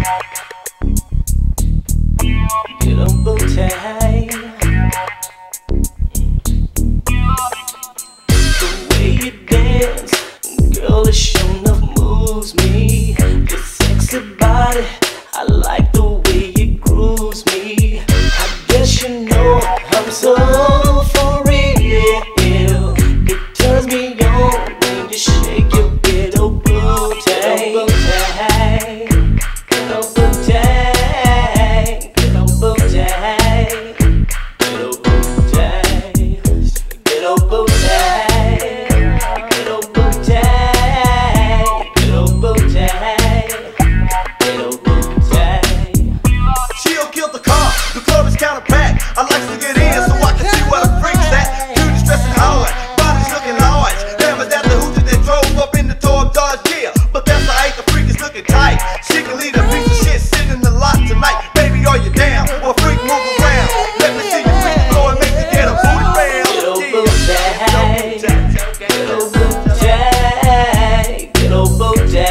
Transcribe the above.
Ghetto booty. The way you dance, girl, it sure enough moves me. Your sexy body, I like the way it grooves me. I guess you know I'm so for real. It turns me on when you shake your ghetto booty. Ghetto booty. Ghetto booty. Ghetto booty. Ghetto booty. Ghetto booty. Ghetto booty. Ghetto booty. Chill, kill the car. The club is kinda packed. I like to get in so I can see where the freaks at. Dudes dressing hard, bodies looking large. Damn, is that the hoochie that drove up in the Toy Dodge? Yeah, but that's alright. The freak is looking tight. She can leave a piece of shit sitting in the lot tonight. Baby, are you down? Well, freak, move around. Let me see you freak go and make the ghetto booty round. Ghetto booty. Ghetto booty. Ghetto booty.